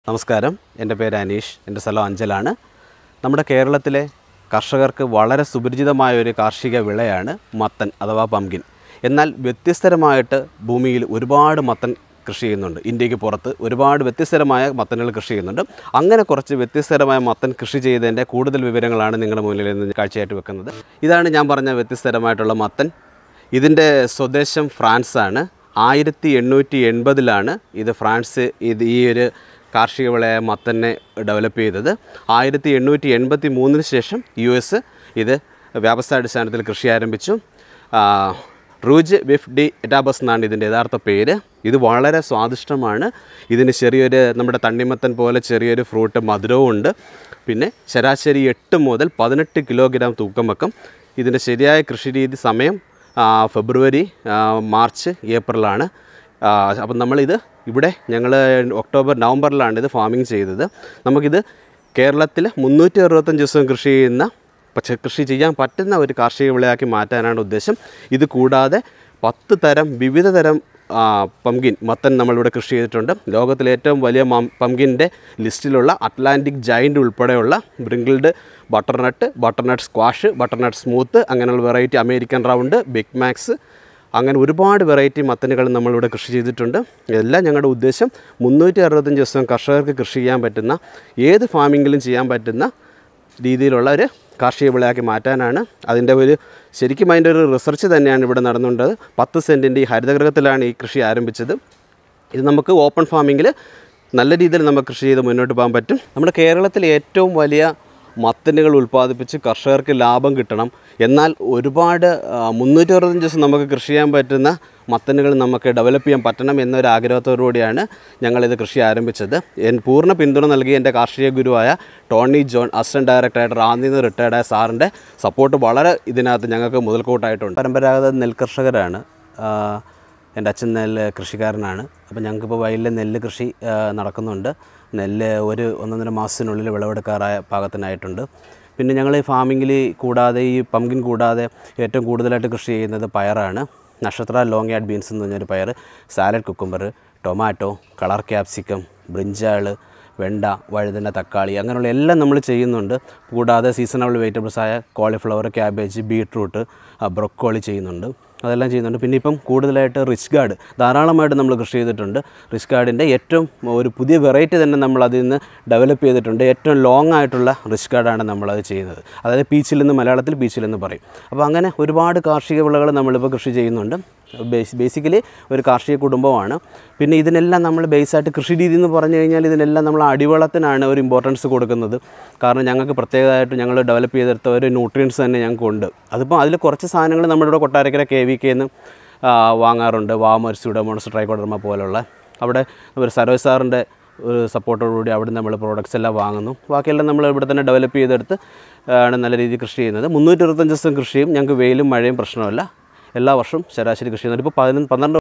നമസ്കാരം, എൻ്റെ പേര് അനീഷ്. എൻ്റെ സ്ഥലം അഞ്ചലാണ്. നമ്മുടെ കേരളത്തിലെ കർഷകർക്ക് വളരെ സുപരിചിതമായ ഒരു കാർഷിക വിളയാണ് മത്തൻ അഥവാ പംകിൻ. എന്നാൽ വ്യത്യസ്തരമായിട്ട് ഭൂമിയിൽ ഒരുപാട് മത്തൻ കൃഷി ചെയ്യുന്നുണ്ട്. ഇന്ത്യക്ക് പുറത്ത് ഒരുപാട് വ്യത്യസ്തരമായ മത്തനുകൾ കൃഷി ചെയ്യുന്നുണ്ട്. അങ്ങനെ കുറച്ച് വ്യത്യസ്തരമായ മത്തൻ കൃഷി ചെയ്തതിൻ്റെ കൂടുതൽ വിവരങ്ങളാണ് നിങ്ങളുടെ മുന്നിൽ നിന്ന് കാഴ്ചയായിട്ട് വെക്കുന്നത്. ഇതാണ് ഞാൻ പറഞ്ഞ വ്യത്യസ്തരമായിട്ടുള്ള മത്തൻ. ഇതിൻ്റെ സ്വദേശം ഫ്രാൻസാണ്. 1880 ഇത് ഫ്രാൻസ് ഈ ഒരു കാർഷിക വിളയായ മത്തനെ ഡെവലപ്പ് ചെയ്തത്. 1883 ശേഷം US ഇത് വ്യാവസായികാടിസ്ഥാനത്തിൽ കൃഷി ആരംഭിച്ചു. റൂജ് വിഫ് ഡി എറ്റാബസ് എന്നാണ് ഇതിൻ്റെ യഥാർത്ഥ പേര്. ഇത് വളരെ സ്വാദിഷ്ടമാണ്. ഇതിന് ചെറിയൊരു നമ്മുടെ തണ്ണിമത്തൻ പോലെ ചെറിയൊരു ഫ്രൂട്ട് മധുരവും ഉണ്ട്. പിന്നെ ശരാശരി 8 മുതൽ 18 കിലോഗ്രാം തൂക്കം വെക്കും. ഇതിൻ്റെ ശരിയായ കൃഷിരീതി സമയം ഫെബ്രുവരി, മാർച്ച്, ഏപ്രിലാണ്. അപ്പം നമ്മളിത് ഇവിടെ ഞങ്ങൾ നവംബറിലാണ് ഇത് ഫാമിംഗ് ചെയ്തത്. നമുക്കിത് കേരളത്തിൽ 365 ദിവസം കൃഷി ചെയ്യാൻ പറ്റുന്ന ഒരു കാർഷിക വിളയാക്കി മാറ്റാനാണ് ഉദ്ദേശം. ഇത് കൂടാതെ 10 തരം വിവിധ തരം പംകിൻ മത്തൻ നമ്മളിവിടെ കൃഷി ചെയ്തിട്ടുണ്ട്. ലോകത്തിലെ ഏറ്റവും വലിയ പംകിൻ്റെ ലിസ്റ്റിലുള്ള അറ്റ്ലാന്റിക് ജയൻ്റ് ഉൾപ്പെടെയുള്ള ബ്രിങ്കിൾഡ്, ബട്ടർനട്ട് സ്ക്വാഷ്, ബട്ടർനട്ട് സ്മൂത്ത്, അങ്ങനെയുള്ള variety, American round, big max, അങ്ങനെ ഒരുപാട് വെറൈറ്റി മത്തനുകൾ നമ്മളിവിടെ കൃഷി ചെയ്തിട്ടുണ്ട്. ഇതെല്ലാം ഞങ്ങളുടെ ഉദ്ദേശം 365 ദിവസം കർഷകർക്ക് കൃഷി ചെയ്യാൻ പറ്റുന്ന, ഏത് ഫാമിങ്ങിലും ചെയ്യാൻ പറ്റുന്ന രീതിയിലുള്ള ഒരു കാർഷിക വിളയാക്കി മാറ്റാനാണ്. ശരിക്കും അതിൻ്റെ ഒരു റിസർച്ച് തന്നെയാണ് ഇവിടെ നടന്നുകൊണ്ടത്. 10 സെൻറ്റിൻ്റെ ഈ ഹരിതഗൃഹത്തിലാണ് ഈ കൃഷി ആരംഭിച്ചത്. ഇത് നമുക്ക് ഓപ്പൺ ഫാമിങ്ങിൽ നല്ല രീതിയിൽ നമുക്ക് കൃഷി ചെയ്ത് മുന്നോട്ട് പോകാൻ പറ്റും. നമ്മുടെ കേരളത്തിലെ ഏറ്റവും വലിയ മത്തനുകൾ ഉൽപ്പാദിപ്പിച്ച് കർഷകർക്ക് ലാഭം കിട്ടണം, എന്നാൽ ഒരുപാട് 365 ദിവസം നമുക്ക് കൃഷി ചെയ്യാൻ പറ്റുന്ന മത്തനുകൾ നമുക്ക് ഡെവലപ്പ് ചെയ്യാൻ പറ്റണം എന്നൊരു ആഗ്രഹത്തോടുകൂടിയാണ് ഞങ്ങളിത് കൃഷി ആരംഭിച്ചത്. പൂർണ്ണ പിന്തുണ നൽകി എൻ്റെ കാർഷിക ഗുരുവായ ടോണി ജോൺ, അസിസ്റ്റൻറ്റ് ഡയറക്ടറായിട്ട് റാന്നിയിൽ നിന്ന് റിട്ടയർഡായ സാറിൻ്റെ സപ്പോർട്ട് വളരെ ഇതിനകത്ത് ഞങ്ങൾക്ക് മുതൽക്കൂട്ടായിട്ടുണ്ട്. പരമ്പരാഗത നെൽകർഷകരാണ്. എൻ്റെ അച്ഛൻ നെല്ല് കൃഷിക്കാരനാണ്. അപ്പോൾ ഞങ്ങൾക്കിപ്പോൾ വയലിൽ നെല്ല് കൃഷി നടക്കുന്നുണ്ട്. നെല്ല് 1-1.5 മാസത്തിനുള്ളിൽ വിളവെടുക്കാറായ പാകത്തിനായിട്ടുണ്ട്. പിന്നെ ഞങ്ങൾ ഈ ഫാമിങ്ങിൽ കൂടാതെ, ഈ പംകിൻ കൂടാതെ ഏറ്റവും കൂടുതലായിട്ട് കൃഷി ചെയ്യുന്നത് പയറാണ്. നക്ഷത്ര ലോങ് യാർഡ് ബീൻസ് എന്ന് പറഞ്ഞൊരു പയർ, salad cucumber, tomato, colour capsicum, brinjal, വെണ്ട, വഴുതന, തക്കാളി, അങ്ങനെയുള്ള എല്ലാം നമ്മൾ ചെയ്യുന്നുണ്ട്. കൂടാതെ സീസണബിൾ വെജിറ്റബിൾസായ കോളിഫ്ലവർ, ക്യാബേജ്, ബീട്രൂട്ട്, ബ്രൊക്കോളി ചെയ്യുന്നുണ്ട്. അതെല്ലാം ചെയ്യുന്നുണ്ട്. പിന്നെ ഇപ്പം കൂടുതലായിട്ട് റിച്ച് ഗാർഡ് ധാരാളമായിട്ട് നമ്മൾ കൃഷി ചെയ്തിട്ടുണ്ട്. റിച്ച് ഗാർഡിൻ്റെ ഏറ്റവും ഒരു പുതിയ വെറൈറ്റി തന്നെ നമ്മൾ അതിൽ നിന്ന് ഡെവലപ്പ് ചെയ്തിട്ടുണ്ട്. ഏറ്റവും ലോങ് ആയിട്ടുള്ള റിച്ച് ഗാർഡാണ് നമ്മളത് ചെയ്യുന്നത്. അതായത് പീച്ചിലെന്ന്, മലയാളത്തിൽ പീച്ചിലെന്ന് പറയും. അപ്പോൾ അങ്ങനെ ഒരുപാട് കാർഷിക വിളകൾ നമ്മളിപ്പോൾ കൃഷി ചെയ്യുന്നുണ്ട്. ബേസിക്കലി ഒരു കാർഷിക കുടുംബമാണ്. പിന്നെ ഇതിനെല്ലാം നമ്മൾ ബേസായിട്ട് കൃഷി രീതി എന്ന് പറഞ്ഞു കഴിഞ്ഞാൽ ഇതിനെല്ലാം നമ്മൾ അടിവളത്തിനാണ് ഒരു ഇമ്പോർട്ടൻസ് കൊടുക്കുന്നത്. കാരണം ഞങ്ങൾക്ക് പ്രത്യേകമായിട്ട് ഞങ്ങൾ ഡെവലപ്പ് ചെയ്തെടുത്ത ഒരു ന്യൂട്രിയൻസ് തന്നെ ഞങ്ങൾക്കുണ്ട്. അതിപ്പോൾ അതിൽ കുറച്ച് സാധനങ്ങൾ നമ്മളിവിടെ കൊട്ടാരക്കര KVK നിന്ന് വാങ്ങാറുണ്ട്. വാമർ, സ്യൂഡോമോണസ്, ട്രൈക്കോഡർമ പോലുള്ള. അവിടെ ഒരു സരോജ് സാറിൻ്റെ ഒരു സപ്പോർട്ടോടുകൂടി അവിടെ നമ്മൾ പ്രോഡക്റ്റ്സ് എല്ലാം വാങ്ങുന്നു. ബാക്കിയെല്ലാം നമ്മൾ ഇവിടെ തന്നെ ഡെവലപ്പ് ചെയ്തെടുത്ത് ആണ് നല്ല രീതിയിൽ കൃഷി ചെയ്യുന്നത്. 365 ദിവസം കൃഷിയും ഞങ്ങൾക്ക് വെയിലും മഴയും പ്രശ്നമല്ല. എല്ലാ വർഷവും ശരാശരി കൃഷി ചെയ്യുന്നുണ്ട്. ഇപ്പോൾ 12